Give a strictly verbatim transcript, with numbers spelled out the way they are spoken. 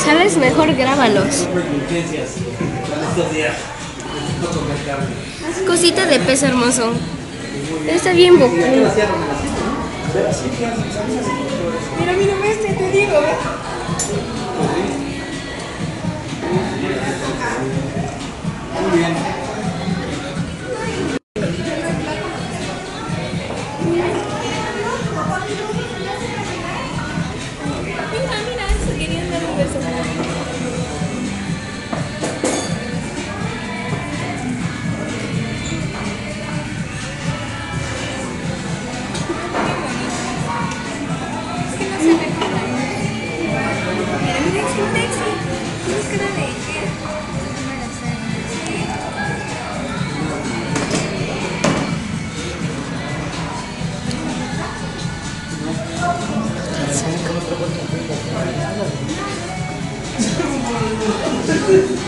¿Sabes? Mejor grábalos. Cosita de pez hermoso. Está bien, Boku. Mira, mira, este, te digo, ¿ves? Muy bien. Mira, mira, eso querían dar un beso. Sí.